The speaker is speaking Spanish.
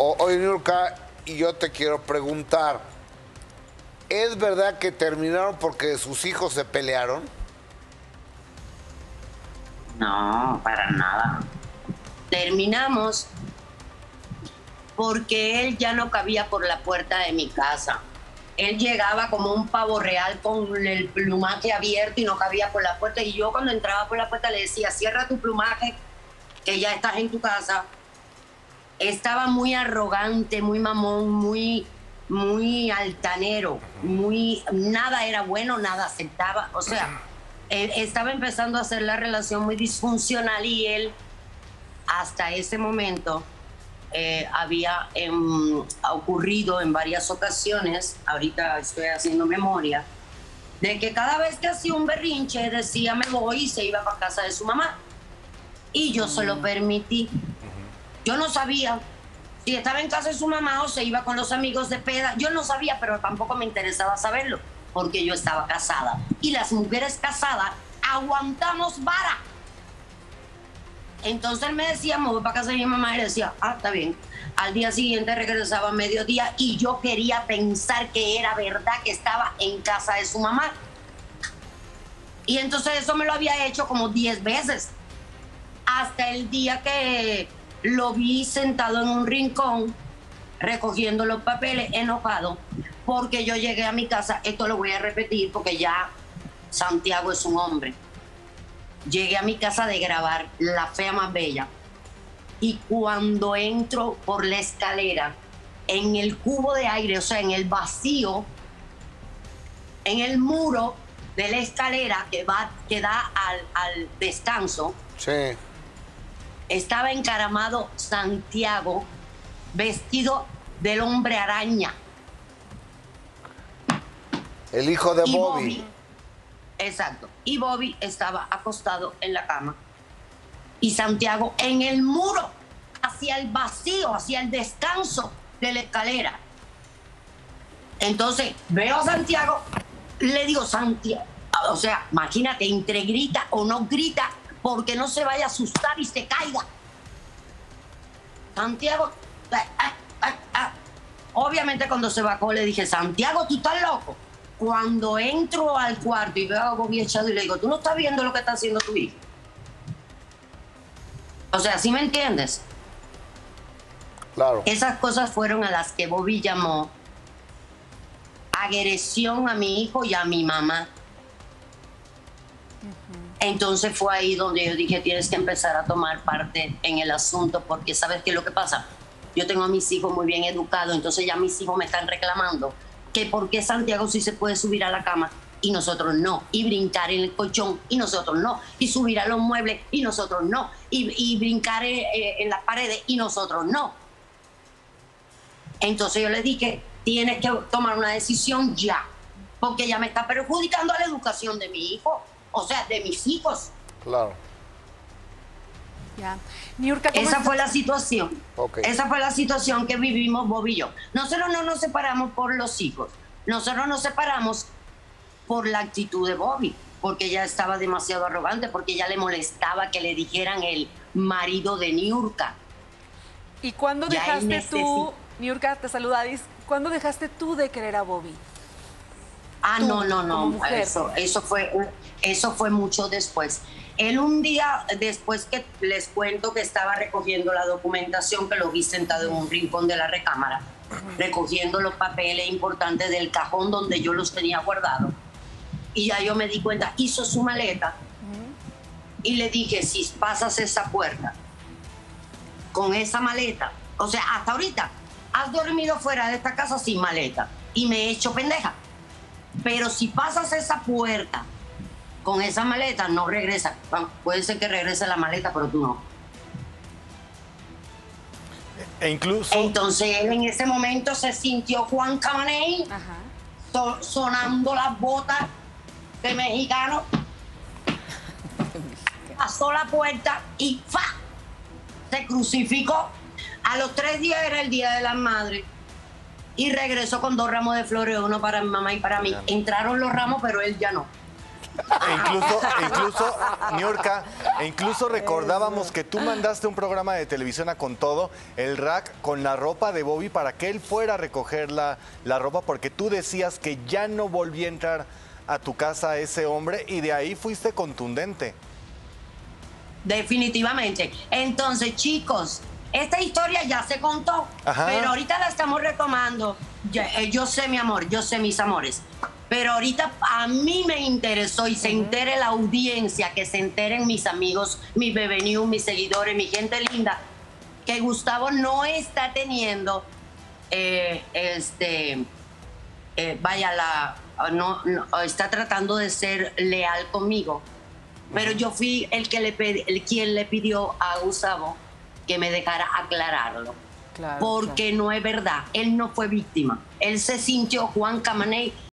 Oye, Niurka, y yo te quiero preguntar, ¿es verdad que terminaron porque sus hijos se pelearon? No, para nada. Terminamos porque él ya no cabía por la puerta de mi casa. Él llegaba como un pavo real con el plumaje abierto y no cabía por la puerta. Y yo cuando entraba por la puerta le decía, cierra tu plumaje, que ya estás en tu casa. Estaba muy arrogante, muy mamón, muy altanero, nada era bueno, nada aceptaba. O sea, él estaba empezando a hacer la relación muy disfuncional y él, hasta ese momento, había ocurrido en varias ocasiones, ahorita estoy haciendo memoria, de que cada vez que hacía un berrinche decía me voy y se iba para casa de su mamá. Y yo se lo permití. Yo no sabía si estaba en casa de su mamá o se iba con los amigos de peda. Yo no sabía, pero tampoco me interesaba saberlo, porque yo estaba casada. Y las mujeres casadas aguantamos vara. Entonces él me decía, me voy para casa de mi mamá, y le decía, está bien. Al día siguiente regresaba a mediodía y yo quería pensar que era verdad que estaba en casa de su mamá. Y entonces eso me lo había hecho como 10 veces. Hasta el día que lo vi sentado en un rincón recogiendo los papeles, enojado, porque yo llegué a mi casa, esto lo voy a repetir porque ya Santiago es un hombre. Llegué a mi casa de grabar La Fea Más Bella y cuando entro por la escalera, en el cubo de aire, o sea, en el vacío, en el muro de la escalera que da al descanso, Sí. estaba encaramado Santiago vestido del hombre araña. El hijo de Y Bobby. Exacto. Y Bobby estaba acostado en la cama. Y Santiago en el muro, hacia el vacío, hacia el descanso de la escalera. Entonces veo a Santiago, le digo, Santiago, o sea, imagínate, entre grita o no grita, porque no se vaya a asustar y se caiga. Santiago, obviamente cuando se bajó le dije, Santiago, ¿tú estás loco? Cuando entro al cuarto y veo a Bobby echado y le digo, ¿tú no estás viendo lo que está haciendo tu hijo? O sea, ¿sí me entiendes? Claro. Esas cosas fueron a las que Bobby llamó agresión a mi hijo y a mi mamá. Entonces fue ahí donde yo dije, tienes que empezar a tomar parte en el asunto, porque ¿sabes qué es lo que pasa? Yo tengo a mis hijos muy bien educados, entonces ya mis hijos me están reclamando que por qué Santiago sí se puede subir a la cama y nosotros no, y brincar en el colchón y nosotros no, y subir a los muebles y nosotros no, y brincar en las paredes y nosotros no. Entonces yo le dije, tienes que tomar una decisión ya, porque ya me está perjudicando a la educación de mi hijo. O sea, de mis hijos. Claro. Ya. Niurka, esa fue la situación. Okay. Esa fue la situación que vivimos Bobby y yo. Nosotros no nos separamos por los hijos. Nosotros nos separamos por la actitud de Bobby, porque ella estaba demasiado arrogante, porque ella le molestaba que le dijeran el marido de Niurka. ¿Y cuándo dejaste tú, Niurka, te saluda Adis, cuándo dejaste tú de querer a Bobby? Tú, No. Eso fue mucho después. Él un día, después que les cuento que estaba recogiendo la documentación, que lo vi sentado en un rincón de la recámara, recogiendo los papeles importantes del cajón donde yo los tenía guardados. Y ya yo me di cuenta, hizo su maleta y le dije, si pasas esa puerta con esa maleta, o sea, hasta ahorita has dormido fuera de esta casa sin maleta y me he hecho pendeja. Pero si pasas esa puerta con esa maleta, no regresa. Bueno, puede ser que regrese la maleta, pero tú no. E incluso... Entonces él en ese momento se sintió Juan Camaney sonando las botas de mexicano. Pasó la puerta y ¡fa! Se crucificó. A los 3 días era el Día de las Madres. Y regresó con 2 ramos de flores, uno para mi mamá y para mí. Entraron los ramos, pero él ya no. incluso, Niurka, incluso recordábamos que tú mandaste un programa de televisión a Con Todo, el rack, con la ropa de Bobby para que él fuera a recoger la ropa, porque tú decías que ya no volvía a entrar a tu casa ese hombre y de ahí fuiste contundente. Definitivamente. Entonces, chicos, esta historia ya se contó, Ajá. pero ahorita la estamos retomando. Yo sé, mi amor, yo sé, mis amores. Pero ahorita a mí me interesó y se entere la audiencia, que se enteren mis amigos, mis Bebe News, mis seguidores, mi gente linda, que Gustavo no está teniendo, está tratando de ser leal conmigo. Pero yo fui quien le pidió a Gustavo que me dejara aclararlo. Claro, porque no es verdad. Él no fue víctima. Él se sintió Juan Camaney